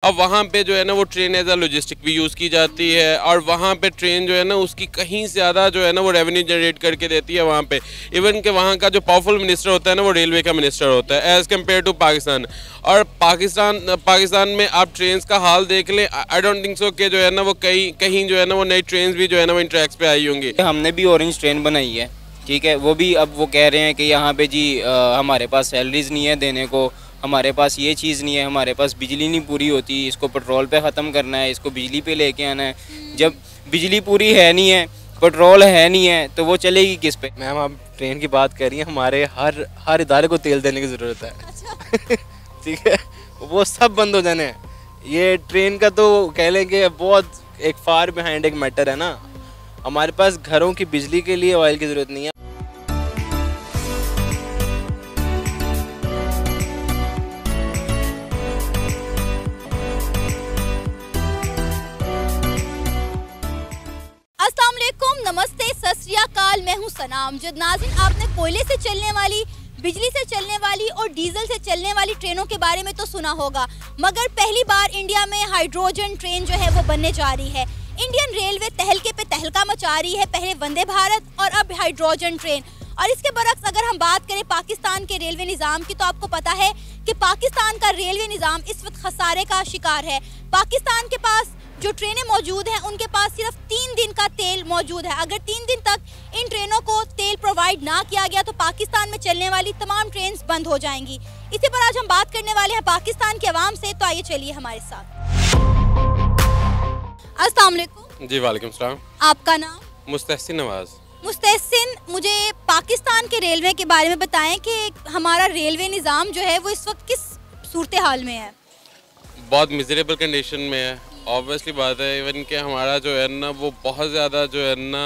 अब वहाँ पे जो है ना वो ट्रेन एज अ लॉजिस्टिक भी यूज़ की जाती है, और वहाँ पे ट्रेन जो है ना उसकी कहीं ज़्यादा जो है ना वो रेवेन्यू जनरेट करके देती है वहाँ पे। इवन कि वहाँ का जो पावरफुल मिनिस्टर होता है ना वो रेलवे का मिनिस्टर होता है एज़ कम्पेयर टू पाकिस्तान। और पाकिस्तान में आप ट्रेन का हाल देख लें, आई डोंट थिंक सो कि जो है ना वो कहीं जो है ना वो नई ट्रेन भी जो है ना वो इन ट्रैक्स पे आई होंगी। हमने भी ऑरेंज ट्रेन बनाई है, ठीक है, वो भी अब वो कह रहे हैं कि यहाँ पे जी हमारे पास सैलरीज नहीं है देने को, हमारे पास ये चीज़ नहीं है, हमारे पास बिजली नहीं पूरी होती, इसको पेट्रोल पे ख़त्म करना है, इसको बिजली पे लेके आना है। जब बिजली पूरी है नहीं है, पेट्रोल है नहीं है, तो वो चलेगी किस पे? मैम आप ट्रेन की बात कर रही हैं, हमारे हर इदारे को तेल देने की ज़रूरत है। ठीक है, वो सब बंद हो जाने हैं। ये ट्रेन का तो कह लें कि बहुत एक फार बिहाइंड एक मैटर है ना। हमारे पास घरों की बिजली के लिए ऑयल की ज़रूरत नहीं है। अस्सलाम वालेकुम, नमस्ते, सत श्री अकाल। मैं हूं सनाम। जब नाज़रीन आपने कोयले से चलने वाली, बिजली से चलने वाली और डीजल से चलने वाली ट्रेनों के बारे में तो सुना होगा, मगर पहली बार इंडिया में हाइड्रोजन ट्रेन जो है वो बनने जा रही है। इंडियन रेलवे तहलके पे तहलका मचा रही है, पहले वंदे भारत और अब हाइड्रोजन ट्रेन। और इसके बरक्स अगर हम बात करें पाकिस्तान के रेलवे निज़ाम की, तो आपको पता है कि पाकिस्तान का रेलवे निज़ाम इस वक्त खसारे का शिकार है। पाकिस्तान के पास जो ट्रेनें मौजूद हैं उनके पास सिर्फ 3 दिन का तेल मौजूद है। अगर 3 दिन तक इन ट्रेनों को तेल प्रोवाइड ना किया गया तो पाकिस्तान में चलने वाली तमाम ट्रेन बंद हो जाएंगी। इसी पर आज हम बात करने वाले हैं पाकिस्तान के अवाम से, तो आइए चलिए हमारे साथ। अस्सलाम वालेकुम। जी वालेकुम सलाम। आपका नाम? मुस्तहसिन नवाज। मुस्तहसिन, मुझे पाकिस्तान के रेलवे के बारे में बताएं कि हमारा रेलवे निज़ाम जो है वो इस वक्त किस सूरत हाल में है? बहुत मिजरेबल कंडीशन में है, ऑब्वियसली बात है। इवन कि हमारा जो है ना वो बहुत ज़्यादा जो है ना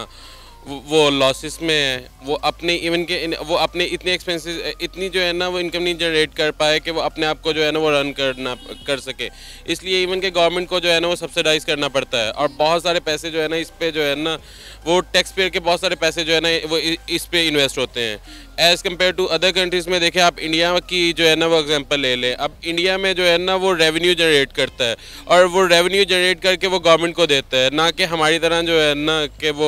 वो लॉसेस में है। वो अपने वो अपने इतने एक्सपेंसेस, इतनी जो है ना वो इनकम नहीं जनरेट कर पाए कि वो अपने आप को जो है ना वो रन कर सके। इसलिए इवन के गवर्नमेंट को जो है ना वो सब्सिडाइज़ करना पड़ता है, और बहुत सारे पैसे जो है ना इस पे जो है ना वो टैक्स पेयर के बहुत सारे पैसे जो है ना वो इस पे इन्वेस्ट होते हैं as compare to other countries में। देखें आप इंडिया की जो है ना वो एग्जांपल ले लें। अब इंडिया में जो है ना वो रेवेन्यू जनरेट करता है, और वो रेवेन्यू जनरेट करके वो गवर्नमेंट को देता है, ना कि हमारी तरह जो है ना कि वो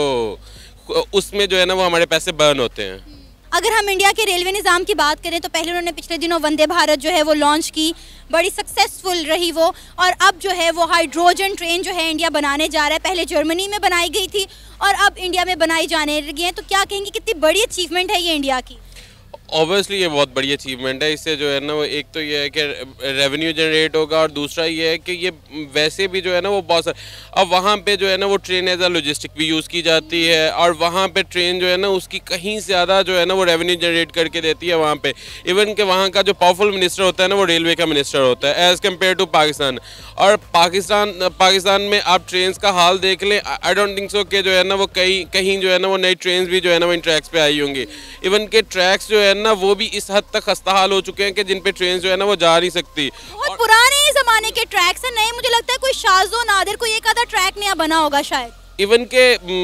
उसमें जो है ना वो हमारे पैसे बर्न होते हैं। अगर हम इंडिया के रेलवे निज़ाम की बात करें तो पहले उन्होंने पिछले दिनों वंदे भारत जो है वो लॉन्च की, बड़ी सक्सेसफुल रही वो, और अब जो है वो हाइड्रोजन ट्रेन जो है इंडिया बनाने जा रहा है। पहले जर्मनी में बनाई गई थी और अब इंडिया में बनाई जाने लगी है। तो क्या कहेंगे, कितनी बड़ी अचीवमेंट है ये इंडिया की? ऑब्वियसली ये बहुत बड़ी अचीवमेंट है। इससे जो है ना वो एक तो ये है कि रेवेन्यू जनरेट होगा, और दूसरा ये है कि ये वैसे भी जो है ना वो बहुत सारे, अब वहाँ पे जो है ना वो ट्रेन एज अ लॉजिस्टिक भी यूज़ की जाती है, और वहाँ पे ट्रेन जो है ना उसकी कहीं ज़्यादा जो है ना वो रेवेन्यू जनरेट करके देती है वहाँ पे। इवन कि वहाँ का जो पावरफुल मिनिस्टर होता है ना वो रेलवे का मिनिस्टर होता है एज़ कम्पेयर टू पाकिस्तान। और पाकिस्तान में आप ट्रेन का हाल देख लें, आई डोंट थिंक सो कि जो है ना वो कहीं जो है ना वो नई ट्रेन भी जो है ना वो इन ट्रैक्स पे आई होंगी। इवन के ट्रैक्स जो है ना वो भी इस हद तक खस्ता हाल हो चुके हैं कि जिन पे ट्रेन जो है ना वो जा नहीं सकती। बहुत पुराने ज़माने के ट्रैक्स हैं, नए मुझे लगता है कोई शाज़ो नादिर कोई एक आधा ट्रैक नया बना होगा शायद। इवन के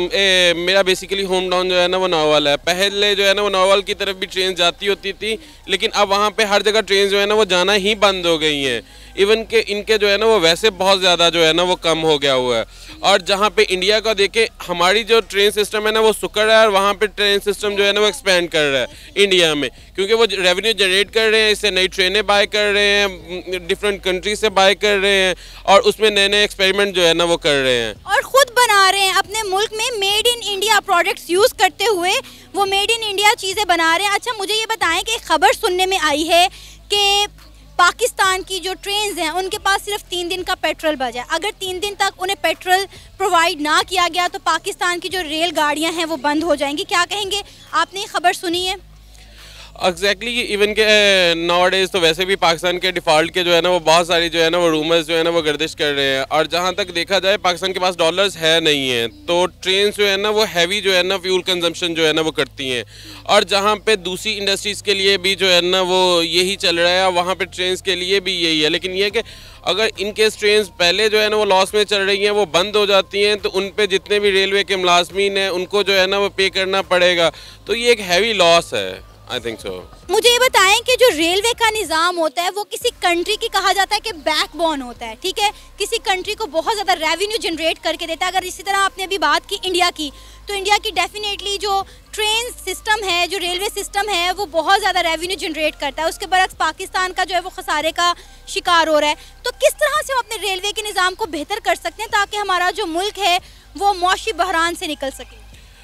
मेरा बेसिकली होम टाउन जो है ना वो नौवल है। पहले जो है ना वो नौवल की तरफ भी ट्रेन जाती होती थी, लेकिन अब वहाँ पे हर जगह ट्रेन जो है ना वो जाना ही बंद हो गई हैं। इवन के इनके जो है ना वो वैसे बहुत ज़्यादा जो है ना वो कम हो गया हुआ है। और जहाँ पे इंडिया का देखें, हमारी जो ट्रेन सिस्टम है ना वो सुकड़ है, और वहाँ पे ट्रेन सिस्टम जो है ना वो एक्सपेंड कर रहा है इंडिया में, क्योंकि वो रेवेन्यू जनरेट कर रहे हैं, इससे नई ट्रेनें बाय कर रहे हैं, डिफरेंट कंट्री से बाय कर रहे हैं, और उसमें नए नए एक्सपेरिमेंट जो है ना वो कर रहे हैं और ख़ुद बना रहे हैं। अपने मुल्क में made in India products use करते हुए वो मेड इन इंडिया चीज़ें बना रहे हैं। अच्छा, मुझे ये बताएं कि खबर सुनने में आई है कि पाकिस्तान की जो ट्रेन्स हैं उनके पास सिर्फ 3 दिन का पेट्रोल बचा है। अगर 3 दिन तक उन्हें पेट्रोल प्रोवाइड ना किया गया तो पाकिस्तान की जो रेल गाड़ियाँ हैं वो बंद हो जाएंगी। क्या कहेंगे, आपने ये खबर सुनी है? एग्जैक्टली इवन के नाउ डेज तो वैसे भी पाकिस्तान के डिफ़ॉल्ट के जो है ना वो बहुत सारी जो है ना वो रूमर्स जो है ना वो गर्दिश कर रहे हैं। और जहाँ तक देखा जाए पाकिस्तान के पास डॉलर्स है नहीं है, तो ट्रेन जो है ना वो हैवी जो है ना फ्यूल कंजम्पशन जो है ना वो करती हैं। और जहाँ पे दूसरी इंडस्ट्रीज़ के लिए भी जो है ना वो यही चल रहा है, और वहाँ पे ट्रेन के लिए भी यही है। लेकिन ये है कि अगर इनकेस ट्रेन पहले जो है ना वो लॉस में चल रही हैं, वो बंद हो जाती हैं, तो उन पे जितने भी रेलवे के मुलाजमीन हैं उनको जो है ना वो पे करना पड़ेगा। तो ये एक हैवी लॉस है। I think so. मुझे ये बताएं कि जो रेलवे का निज़ाम होता है वो किसी कंट्री की कहा जाता है कि बैकबोन होता है, ठीक है, किसी कंट्री को बहुत ज़्यादा रेवेन्यू जनरेट करके देता है। अगर इसी तरह आपने अभी बात की इंडिया की, तो इंडिया की डेफिनेटली जो ट्रेन सिस्टम है, जो रेलवे सिस्टम है, वो बहुत ज़्यादा रेवेन्यू जनरेट करता है। उसके बरक्स पाकिस्तान का जो है वो खसारे का शिकार हो रहा है। तो किस तरह से हम अपने रेलवे के निज़ाम को बेहतर कर सकते हैं ताकि हमारा जो मुल्क है वो मौशी बहरान से निकल सके?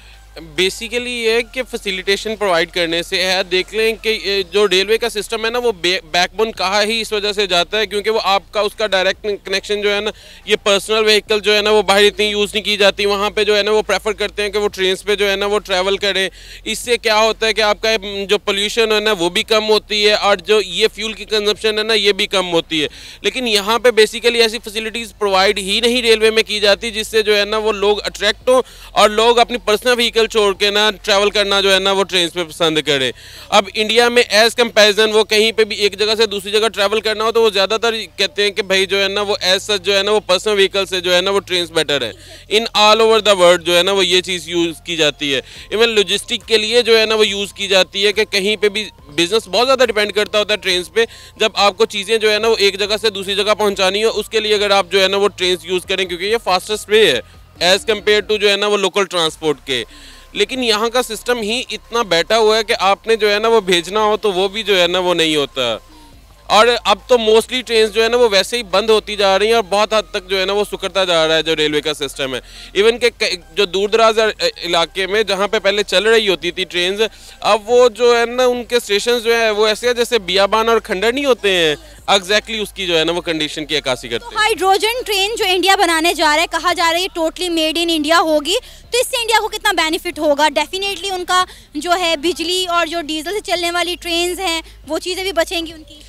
बेसिकली ये कि फैसिलिटेशन प्रोवाइड करने से है। देख लें कि जो रेलवे का सिस्टम है ना, वो बैकबोन कहा ही इस वजह से जाता है क्योंकि वो आपका उसका डायरेक्ट कनेक्शन जो है ना, ये पर्सनल व्हीकल जो है ना वो बाहर इतनी यूज़ नहीं की जाती। वहाँ पे जो है ना वो प्रेफर करते हैं कि वो ट्रेन पे जो है ना वो ट्रैवल करें। इससे क्या होता है कि आपका जो पोल्यूशन है ना वो भी कम होती है और जो ये फ्यूल की कंजम्पशन है ना ये भी कम होती है। लेकिन यहाँ पे बेसिकली ऐसी फैसिलिटीज़ प्रोवाइड ही नहीं रेलवे में की जाती जिससे जो है ना वो लोग अट्रैक्ट हो और लोग अपनी पर्सनल व्हीकल छोड़ के ना ट्रैवल करना जो है ना वो ट्रेन पे पसंद करें। अब इंडिया में एज कंपैरिजन वो कहीं पे भी एक जगह से दूसरी जगह ट्रैवल करना हो तो वो ज़्यादातर कहते हैं कि भाई जो है ना वो एज सच जो है ना वो पर्सनल व्हीकल से जो है ना वो ट्रेन बेटर है। In all over the world जो है ना वो ये चीज़ यूज़ की जाती है। इवन लॉजिस्टिक के लिए जो है ना वो यूज़ की जाती है कि कहीं पर भी बिजनेस बहुत ज़्यादा डिपेंड करता होता है ट्रेन पे। जब आपको चीज़ें जो है ना वो एक जगह से दूसरी जगह पहुँचानी हो उसके लिए अगर आप जो है ना वो ट्रेन यूज़ करें क्योंकि ये फास्टेस्ट वे है एज़ कम्पेयर टू जो है ना वो लोकल ट्रांसपोर्ट के। लेकिन यहाँ का सिस्टम ही इतना बैठा हुआ है कि आपने जो है ना वो भेजना हो तो वो भी जो है ना वो नहीं होता। और अब तो मोस्टली ट्रेन जो है ना वो वैसे ही बंद होती जा रही हैं और बहुत हद तक जो है ना वो सुकड़ता जा रहा है जो रेलवे का सिस्टम है। इवन के जो दूर दराज इलाके में जहाँ पे पहले चल रही होती थी ट्रेन, अब वो जो है ना उनके स्टेशन जो है वो ऐसे है जैसे बियाबान और खंडर नहीं होते हैं, एग्जैक्टली उसकी जो है ना वो कंडीशन की अक्कासी करते हैं। तो हाइड्रोजन ट्रेन जो इंडिया बनाने जा रहा है, कहा जा रहा है टोटली मेड इन इंडिया होगी, तो इससे इंडिया को कितना बेनिफिट होगा? डेफिनेटली उनका जो है बिजली और जो डीजल से चलने वाली ट्रेन हैं वो चीज़ें भी बचेंगी उनकी।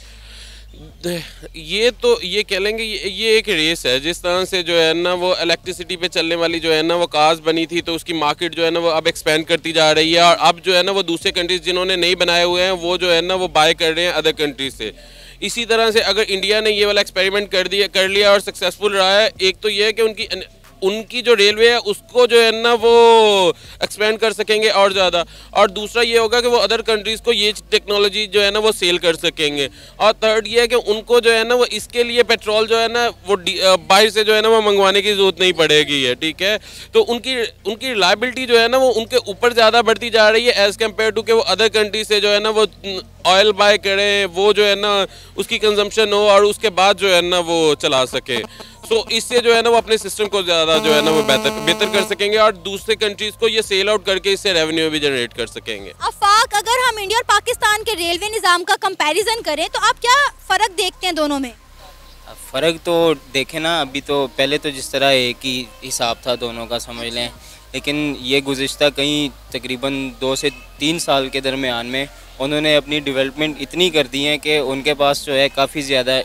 ये कह लेंगे ये एक रेस है। जिस तरह से जो है ना वो इलेक्ट्रिसिटी पे चलने वाली जो है ना वो कार्स बनी थी तो उसकी मार्केट जो है ना वो अब एक्सपेंड करती जा रही है और अब जो है ना वो दूसरे कंट्रीज जिन्होंने नहीं बनाए हुए हैं वो जो है ना वो बाय कर रहे हैं अदर कंट्रीज से। इसी तरह से अगर इंडिया ने ये वाला एक्सपेरिमेंट कर लिया और सक्सेसफुल रहा है, एक तो ये है कि उनकी जो रेलवे है उसको जो है ना वो एक्सपेंड कर सकेंगे और ज़्यादा, और दूसरा ये होगा कि वो अदर कंट्रीज़ को ये टेक्नोलॉजी जो है ना वो सेल कर सकेंगे। और थर्ड ये है कि उनको जो है ना वो इसके लिए पेट्रोल जो है ना वो बाहर से जो है ना वो मंगवाने की ज़रूरत नहीं पड़ेगी है, ठीक है। तो उनकी रिलायबिलिटी जो है ना वो उनके ऊपर ज़्यादा बढ़ती जा रही है एज़ कम्पेयर टू कि वो अदर कंट्री से जो है ना वो ऑयल बाय करें, वो जो है ना उसकी कंजम्पशन हो और उसके बाद जो है ना वो चला सके। तो इससे जो है ना वो अपने सिस्टम को ज़्यादा जो है ना वो बेहतर कर सकेंगे और दूसरे कंट्रीज़ को ये सेल आउट करके इससे रेवेन्यू भी जनरेट कर सकेंगे। आफाक, अगर हम इंडिया और पाकिस्तान के रेलवे निज़ाम का कंपैरिजन करें तो आप क्या फ़र्क देखते हैं दोनों में? फ़र्क तो देखें ना, अभी तो पहले तो जिस तरह एक ही हिसाब था दोनों का समझ लें, लेकिन ये गुज़िश्ता कहीं तकरीबन 2 से 3 साल के दरमियान में उन्होंने अपनी डेवलपमेंट इतनी कर दी है कि उनके पास जो है काफ़ी ज़्यादा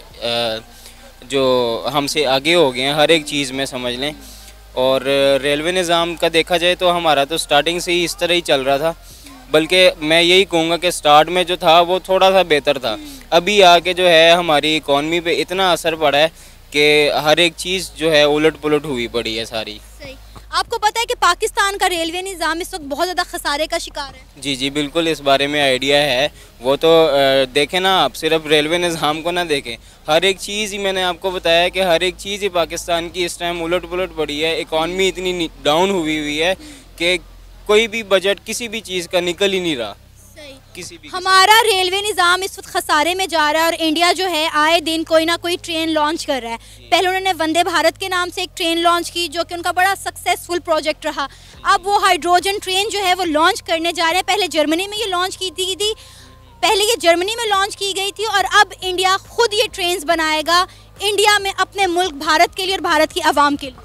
जो हमसे आगे हो गए हैं हर एक चीज़ में समझ लें। और रेलवे निज़ाम का देखा जाए तो हमारा तो स्टार्टिंग से ही इस तरह ही चल रहा था, बल्कि मैं यही कहूँगा कि स्टार्ट में जो था वो थोड़ा सा बेहतर था। अभी आके जो है हमारी इकॉनमी पे इतना असर पड़ा है कि हर एक चीज़ जो है उलट पुलट हुई पड़ी है सारी। सही। आपको पता है कि पाकिस्तान का रेलवे निज़ाम इस वक्त बहुत ज़्यादा खसारे का शिकार है? जी जी बिल्कुल, इस बारे में आइडिया है। वो तो देखें ना, आप सिर्फ रेलवे निज़ाम को ना देखें, हर एक चीज़ ही मैंने आपको बताया कि हर एक चीज़ ही पाकिस्तान की इस टाइम उलट पुलट पड़ी है। इकॉनमी इतनी डाउन हुई है कि कोई भी बजट किसी भी चीज़ का निकल ही नहीं रहा। किसी भी हमारा रेलवे निज़ाम इस वक्त खसारे में जा रहा है और इंडिया जो है आए दिन कोई ना कोई ट्रेन लॉन्च कर रहा है। पहले उन्होंने वंदे भारत के नाम से एक ट्रेन लॉन्च की जो कि उनका बड़ा सक्सेसफुल प्रोजेक्ट रहा। अब वो हाइड्रोजन ट्रेन जो है वो लॉन्च करने जा रहे हैं। पहले जर्मनी में ये लॉन्च की थी, पहले ये जर्मनी में लॉन्च की गई थी और अब इंडिया खुद ये ट्रेन बनाएगा इंडिया में अपने मुल्क भारत के लिए और भारत की आवाम के लिए।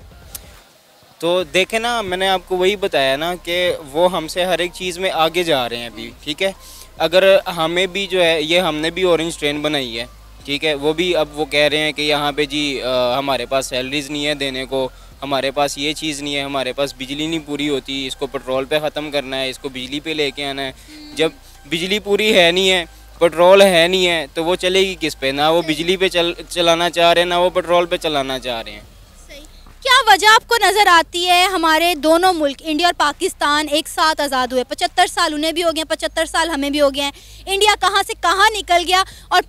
तो देखें ना, मैंने आपको वही बताया ना कि वो हमसे हर एक चीज़ में आगे जा रहे हैं अभी, ठीक है। अगर हमें भी जो है ये हमने भी ऑरेंज ट्रेन बनाई है, ठीक है, वो भी अब वो कह रहे हैं कि यहाँ पे जी हमारे पास सैलरीज़ नहीं है देने को, हमारे पास ये चीज़ नहीं है, हमारे पास बिजली नहीं पूरी होती, इसको पेट्रोल पे ख़त्म करना है, इसको बिजली पे लेके आना है। जब बिजली पूरी है नहीं है, पेट्रोल है नहीं है, तो वो चलेगी किस पे? ना वो बिजली पे चलाना चाह रहे हैं, ना वो पेट्रोल पे चलाना चाह रहे हैं। क्या वजह आपको नज़र आती है हमारे दोनों मुल्क इंडिया और पाकिस्तान एक साथ आज़ाद हुए, 75 साल उन्हें भी हो गए, 75 साल हमें भी हो गए हैं, इंडिया कहाँ से कहाँ निकल गया और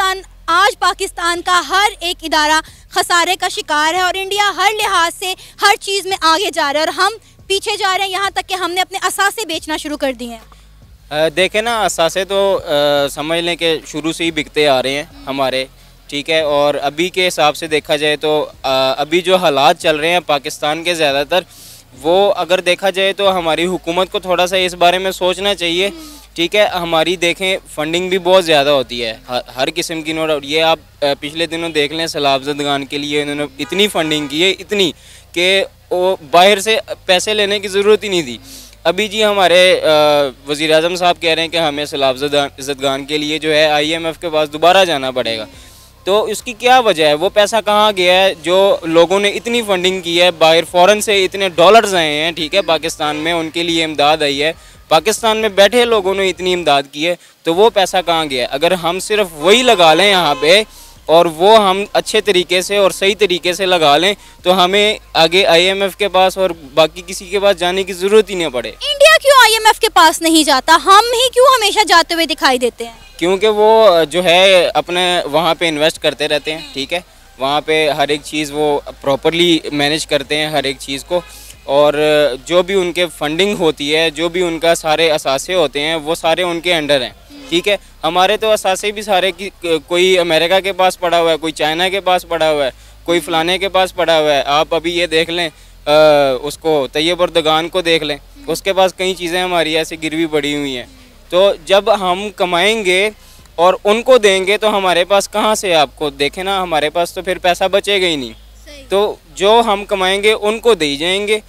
पाकिस्तान का हर एक इदारा खसारे का शिकार है और इंडिया हर लिहाज से हर चीज़ में आगे जा रहा है और हम पीछे जा रहे हैं, यहाँ तक कि हमने अपने असासे बेचना शुरू कर दिए हैं। देखें ना, असासे तो समझ लें कि शुरू से ही बिकते आ रहे हैं हमारे, ठीक है। और अभी के हिसाब से देखा जाए तो अभी जो हालात चल रहे हैं पाकिस्तान के ज़्यादातर, वो अगर देखा जाए तो हमारी हुकूमत को थोड़ा सा इस बारे में सोचना चाहिए, ठीक है। हमारी देखें फंडिंग भी बहुत ज़्यादा होती है हर किस्म की, नोट। ये आप पिछले दिनों देख लें, सैलाब ज़दगान के लिए इन्होंने इतनी फंडिंग की है, इतनी कि वो बाहर से पैसे लेने की ज़रूरत ही नहीं थी। अभी जी हमारे वज़ीर आज़म साहब कह रहे हैं कि हमें सैलाब ज़दगान के लिए जो है IMF के पास दोबारा जाना पड़ेगा। तो उसकी क्या वजह है? वो पैसा कहाँ गया है जो लोगों ने इतनी फंडिंग की है, बाहर फ़ौरन से इतने डॉलर्स आए हैं, ठीक है, पाकिस्तान में उनके लिए इमदाद आई है, पाकिस्तान में बैठे लोगों ने इतनी इमदाद की है, तो वो पैसा कहाँ गया है? अगर हम सिर्फ वही लगा लें यहाँ पे और वो हम अच्छे तरीके से और सही तरीके से लगा लें तो हमें आगे IMF के पास और बाकी किसी के पास जाने की ज़रूरत ही नहीं पड़े। इंडिया क्यों IMF के पास नहीं जाता? हम ही क्यों हमेशा जाते हुए दिखाई देते हैं? क्योंकि वो जो है अपने वहाँ पे इन्वेस्ट करते रहते हैं, ठीक है, वहाँ पे हर एक चीज़ वो प्रॉपरली मैनेज करते हैं हर एक चीज़ को, और जो भी उनके फंडिंग होती है, जो भी उनका सारे असासे होते हैं, वो सारे उनके अंडर हैं, ठीक है। हमारे तो असासे भी सारे की कोई अमेरिका के पास पड़ा हुआ है, कोई चाइना के पास पड़ा हुआ है, कोई फलाने के पास पड़ा हुआ है। आप अभी ये देख लें, उसको तैयब अर्दगान को देख लें, उसके पास कई चीज़ें हमारी ऐसे गिरवी पड़ी हुई हैं। तो जब हम कमाएंगे और उनको देंगे तो हमारे पास कहाँ से, आपको देखें ना, हमारे पास तो फिर पैसा बचेगा ही नहीं। तो जो हम कमाएंगे उनको दे जाएंगे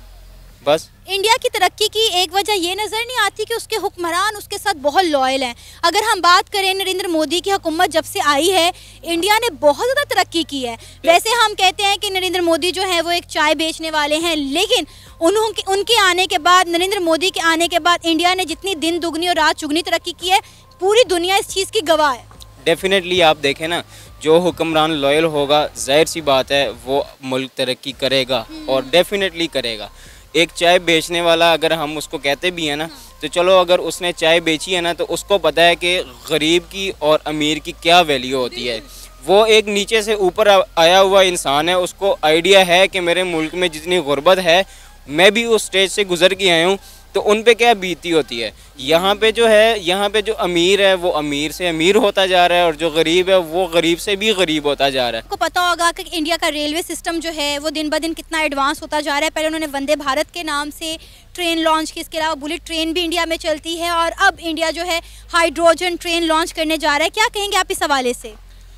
बस। इंडिया की तरक्की की एक वजह ये नज़र नहीं आती कि उसके हुक्मरान उसके साथ बहुत लॉयल हैं। अगर हम बात करें नरेंद्र मोदी की हुकूमत जब से आई है, इंडिया ने बहुत ज़्यादा तरक्की की है। वैसे हम कहते हैं कि नरेंद्र मोदी जो है वो एक चाय बेचने वाले हैं, लेकिन उनके आने के बाद, नरेंद्र मोदी के आने के बाद इंडिया ने जितनी दिन दुगनी और रात चुगनी तरक्की की है, पूरी दुनिया इस चीज़ की गवाह है। डेफिनेटली आप देखें ना, जो हुक्मरान लॉयल होगा, जाहिर सी बात है वो मुल्क तरक्की करेगा और डेफिनेटली करेगा। एक चाय बेचने वाला अगर हम उसको कहते भी हैं ना, तो चलो अगर उसने चाय बेची है ना, तो उसको पता है कि गरीब की और अमीर की क्या वैल्यू होती है। वो एक नीचे से ऊपर आया हुआ इंसान है, उसको आइडिया है कि मेरे मुल्क में जितनी गुर्बत है, मैं भी उस स्टेज से गुजर के आया हूँ, तो उन पे क्या बीती होती है। यहाँ पे जो है, यहाँ पे जो अमीर है वो अमीर से अमीर होता जा रहा है और जो गरीब है वो गरीब से भी गरीब होता जा रहा है। आपको पता होगा कि इंडिया का रेलवे सिस्टम जो है वो दिन ब दिन कितना एडवांस होता जा रहा है। पहले उन्होंने वंदे भारत के नाम से ट्रेन लॉन्च की, इसके अलावा बुलेट ट्रेन भी इंडिया में चलती है और अब इंडिया जो है हाइड्रोजन ट्रेन लॉन्च करने जा रहा है। क्या कहेंगे आप इस हवाले से?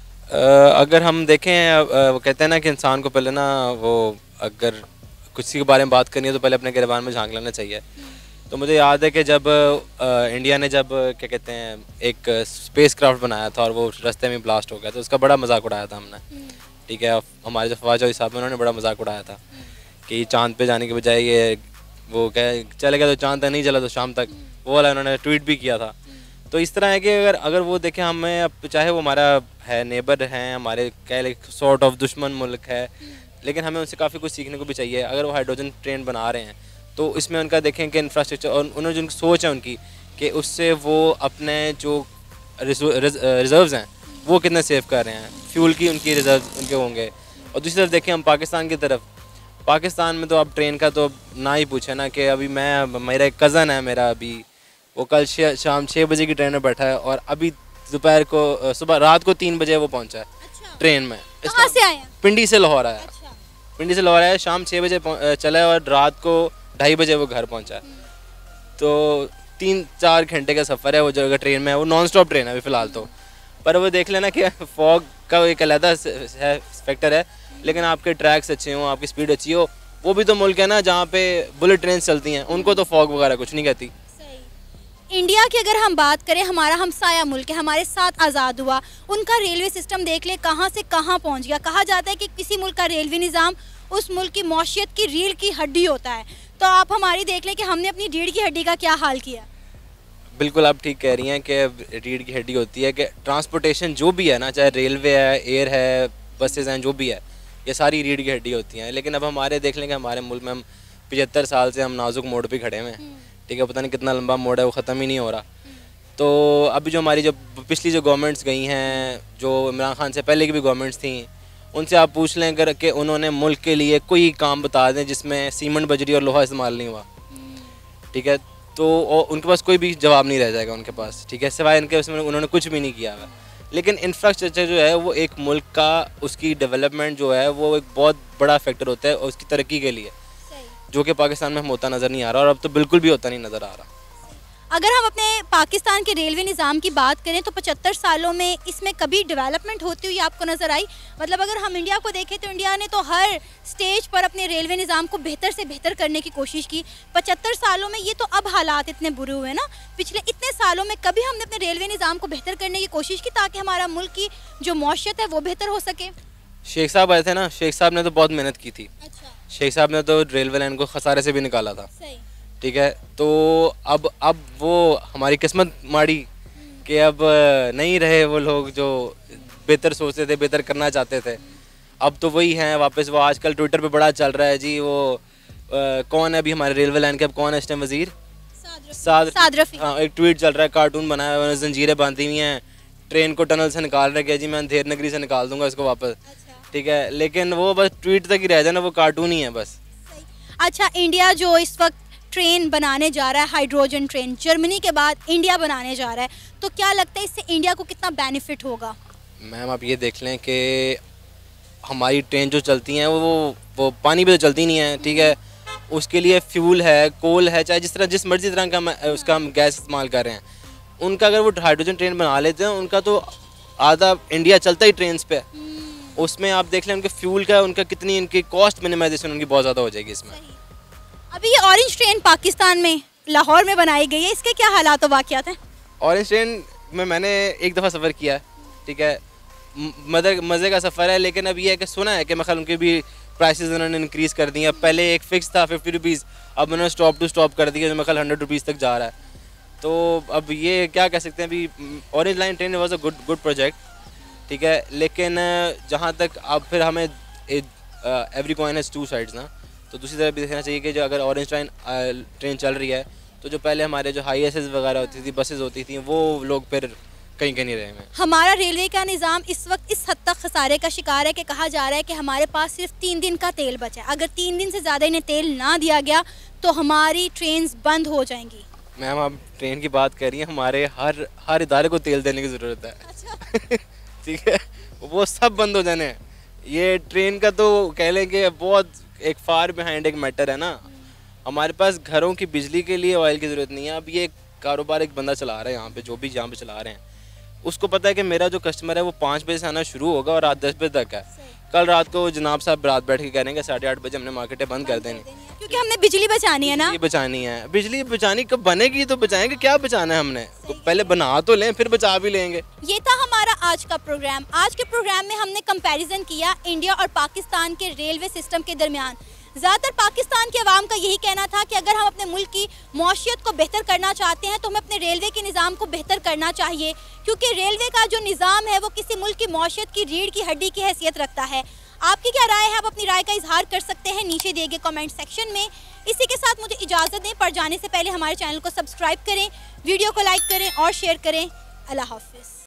अगर हम देखें, वो कहते हैं ना कि इंसान को पहले ना, वो अगर किसी के बारे में बात करनी है तो पहले अपने गिरबान में झांक लेना चाहिए। तो मुझे याद है कि जब इंडिया ने जब क्या कहते हैं एक स्पेस क्राफ्ट बनाया था और वो रास्ते में ब्लास्ट हो गया, तो उसका बड़ा मजाक उड़ाया था हमने, ठीक है। हमारे जो ख्वाजा साहब हैं उन्होंने बड़ा मजाक उड़ाया था कि चांद पे जाने के बजाय ये वो क्या चले गया तो चांद तक नहीं चला तो शाम तक, वो वाला उन्होंने ट्वीट भी किया था। तो इस तरह है कि अगर वो देखें, हमें अब चाहे वो हमारा है नेबर हैं, हमारे कह ले सॉर्ट ऑफ दुश्मन मुल्क है, लेकिन हमें उनसे काफ़ी कुछ सीखने को भी चाहिए। अगर वो हाइड्रोजन ट्रेन बना रहे हैं तो इसमें उनका देखें कि इंफ्रास्ट्रक्चर और उन्होंने जो सोच है उनकी कि उससे वो अपने जो रिजर्व्स हैं वो कितने सेव कर रहे हैं, फ्यूल की उनकी रिजर्व उनके होंगे। और दूसरी तरफ देखें हम पाकिस्तान की तरफ, पाकिस्तान में तो अब ट्रेन का तो ना ही पूछे ना, कि अभी मेरा एक कज़न है मेरा, अभी वो कल शाम 6 बजे की ट्रेन में बैठा है और अभी दोपहर को सुबह रात को 3 बजे वो पहुंचा है। अच्छा। ट्रेन में। कहाँ से आया? पिंडी से लाहौर आया। अच्छा। पिंडी से लाहौर आया, शाम 6 बजे चला है और रात को 2:30 बजे वो घर पहुंचा है। तो 3-4 घंटे का सफ़र है वो, जो अगर ट्रेन में है वो नॉन स्टॉप ट्रेन है अभी फ़िलहाल तो। पर वो देख लेना कि फॉग का एक अलग फैक्टर है, लेकिन आपके ट्रैक्स अच्छे हों, आपकी स्पीड अच्छी हो, वो भी तो मुल्क है ना जहाँ पे बुलेट ट्रेन चलती हैं, उनको तो फॉग वगैरह कुछ नहीं कहती। इंडिया की अगर हम बात करें, हमारा हमसाया मुल्क है, हमारे साथ आज़ाद हुआ, उनका रेलवे सिस्टम देख ले कहाँ से कहाँ पहुँच गया। कहा जाता है कि किसी मुल्क का रेलवे निज़ाम उस मुल्क की मौशियत की रीढ़ की हड्डी होता है। तो आप हमारी देख लें कि हमने अपनी रीढ़ की हड्डी का क्या हाल किया। बिल्कुल आप ठीक कह रही हैं कि रीढ़ की हड्डी होती है कि ट्रांसपोर्टेशन जो भी है ना, चाहे रेलवे है, एयर है, बसेज हैं, जो भी है, ये सारी रीढ़ की हड्डी होती हैं। लेकिन अब हमारे देख लेंगे, हमारे मुल्क में हम 75 साल से हम नाजुक मोड़ पे खड़े हुए हैं, ठीक है। पता नहीं कितना लंबा मोड़ है, वो ख़त्म ही नहीं हो रहा। तो अभी जो हमारी जो पिछली जो गवर्नमेंट्स गई हैं, जो इमरान खान से पहले की भी गवर्नमेंट्स थी, उनसे आप पूछ लें अगर कि उन्होंने मुल्क के लिए कोई काम बता दें जिसमें सीमेंट, बजरी और लोहा इस्तेमाल नहीं हुआ, ठीक है, तो उनके पास कोई भी जवाब नहीं रह जाएगा उनके पास, ठीक है, सिवाय इनके उसमें उन्होंने कुछ भी नहीं किया हुआ। लेकिन इंफ्रास्ट्रक्चर जो है वो एक मुल्क का, उसकी डेवलपमेंट जो है वो एक बहुत बड़ा फैक्टर होता है उसकी तरक्की के लिए, जो कि पाकिस्तान में हम होता नज़र नहीं आ रहा, और अब तो बिल्कुल भी होता नहीं नज़र आ रहा। अगर हम अपने पाकिस्तान के रेलवे निज़ाम की बात करें तो 75 सालों में इसमें कभी डेवलपमेंट होती हुई आपको नज़र आई? मतलब अगर हम इंडिया को देखें तो इंडिया ने तो हर स्टेज पर अपने रेलवे निज़ाम को बेहतर से बेहतर करने की कोशिश की। 75 सालों में ये तो अब हालात इतने बुरे हुए ना, पिछले इतने सालों में कभी हमने अपने रेलवे निज़ाम को बेहतर करने की कोशिश की ताकि हमारा मुल्क की जो मौशियत है वो बेहतर हो सके? शेख साहब आए थे ना, शेख साहब ने तो बहुत मेहनत की थी। अच्छा। शेख साहब ने तो रेलवे लाइन को खसारे से भी निकाला था, सही। ठीक है। तो अब वो हमारी किस्मत माड़ी कि अब नहीं रहे वो लोग जो बेहतर सोचते थे, बेहतर करना चाहते थे। अब तो वही हैं वापस। वो आजकल ट्विटर पे बड़ा चल रहा है जी, वो कौन है अभी हमारे रेलवे लाइन के, अब कौन है इस टाइम वजीर? साद रफ़ी। हाँ, एक ट्वीट चल रहा है, कार्टून बनाया हुआ है, जंजीरें बांधी हुई हैं, ट्रेन को टनल से निकाल रहे हैं जी, मैं अंधेर नगरी से निकाल दूंगा इसको वापस, ठीक है। लेकिन वो बस ट्वीट तक ही रह जाए ना, वो कार्टून ही है बस। अच्छा, इंडिया जो इस वक्त ट्रेन बनाने जा रहा है, हाइड्रोजन ट्रेन, जर्मनी के बाद इंडिया बनाने जा रहा है, तो क्या लगता है इससे इंडिया को कितना बेनिफिट होगा? मैम आप ये देख लें कि हमारी ट्रेन जो चलती हैं वो पानी पे तो चलती नहीं है, ठीक है। उसके लिए फ्यूल है, कोल है, चाहे जिस मर्जी तरह का उसका हम गैस इस्तेमाल कर रहे हैं। उनका अगर वो हाइड्रोजन ट्रेन बना लेते हैं, उनका तो आधा इंडिया चलता ही ट्रेन पे। उसमें आप देख लें उनके फ्यूल का, उनका कितनी इनकी कॉस्ट मिनिमाइजेशन उनकी बहुत ज़्यादा हो जाएगी इसमें। अभी ये ऑरेंज ट्रेन पाकिस्तान में लाहौर में बनाई गई है, इसके क्या हालात और वाक़यात हैं? ऑरेंज ट्रेन में मैंने एक दफ़ा सफ़र किया है, ठीक है, मज़े का सफ़र है। लेकिन अब ये है कि सुना है कि मतलब उनकी भी प्राइसेस उन्होंने इंक्रीज़ कर दी हैं। पहले एक फ़िक्स था 50 रुपीज़, अब उन्होंने स्टॉप टू स्टॉप कर दिया, जो मतलब 100 रुपीज़ तक जा रहा है। तो अब ये क्या कह सकते हैं, अभी orange line train was a good project, ठीक है। लेकिन जहाँ तक अब फिर हमें every coin has two sides ना, तो दूसरी तरफ भी देखना चाहिए कि जो अगर ऑरेंज ट्रेन चल रही है तो जो पहले हमारे जो हाई एसेस वगैरह होती थी, बसेस होती थी, वो लोग फिर कहीं नहीं रहे हैं। हमारा रेलवे का निज़ाम इस वक्त इस हद तक खसारे का शिकार है कि कहा जा रहा है कि हमारे पास सिर्फ 3 दिन का तेल बचा है। अगर 3 दिन से ज़्यादा इन्हें तेल ना दिया गया तो हमारी ट्रेन बंद हो जाएंगी। मैम आप ट्रेन की बात कर रही हैं, हमारे हर इदारे को तेल देने की ज़रूरत है। अच्छा। ठीक है, वो सब बंद हो जाने हैं। ये ट्रेन का तो कह लें कि बहुत एक फार बिहाइंड एक मैटर है ना। हमारे पास घरों की बिजली के लिए ऑयल की ज़रूरत नहीं है। अब ये कारोबार एक बंदा चला रहा है यहाँ पे, जो भी यहाँ पे चला रहे हैं, उसको पता है कि मेरा जो कस्टमर है वो 5 बजे से आना शुरू होगा और रात 10 बजे तक है। कल रात को जनाब साहब रात बैठ के कह रहे हैं कि 8:30 बजे हमने मार्केटें बंद कर देनी, क्योंकि हमने बिजली बचानी है ना। बिजली बचानी है, बिजली बचानी कब बनेगी तो बचाएंगे, क्या बचाना है हमने, तो पहले बना तो लें फिर बचा भी लेंगे। ये था हमारा आज का प्रोग्राम। आज के प्रोग्राम में हमने कंपैरिजन किया इंडिया और पाकिस्तान के रेलवे सिस्टम के दरमियान। ज़्यादातर पाकिस्तान के अवाम का यही कहना था कि अगर हम अपने मुल्क की मौशियत को बेहतर करना चाहते हैं तो हमें अपने रेलवे के निज़ाम को बेहतर करना चाहिए, क्योंकि रेलवे का जो निज़ाम है वो किसी मुल्क की मौशियत की रीढ़ की हड्डी की हैसियत रखता है। आपकी क्या राय है? आप अपनी राय का इजहार कर सकते हैं नीचे दिए गए कमेंट सेक्शन में। इसी के साथ मुझे इजाज़त दें, पर जाने से पहले हमारे चैनल को सब्सक्राइब करें, वीडियो को लाइक करें और शेयर करें। अल्लाह हाफ़िज़।